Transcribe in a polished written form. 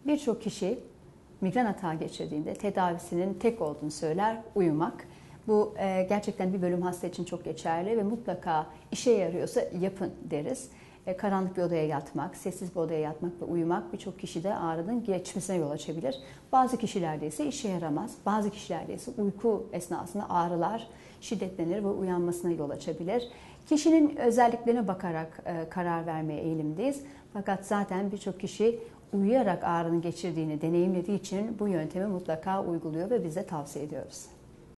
Birçok kişi migren atağı geçirdiğinde tedavisinin tek olduğunu söyler, uyumak. Bu gerçekten bir bölüm hasta için çok geçerli ve mutlaka işe yarıyorsa yapın deriz. Karanlık bir odaya yatmak, sessiz bir odaya yatmak ve uyumak birçok kişide ağrının geçmesine yol açabilir. Bazı kişilerde ise işe yaramaz. Bazı kişilerde ise uyku esnasında ağrılar şiddetlenir ve uyanmasına yol açabilir. Kişinin özelliklerine bakarak karar vermeye eğilimdeyiz. Fakat zaten birçok kişi uyuyarak ağrının geçirdiğini deneyimlediği için bu yöntemi mutlaka uyguluyor ve biz de tavsiye ediyoruz.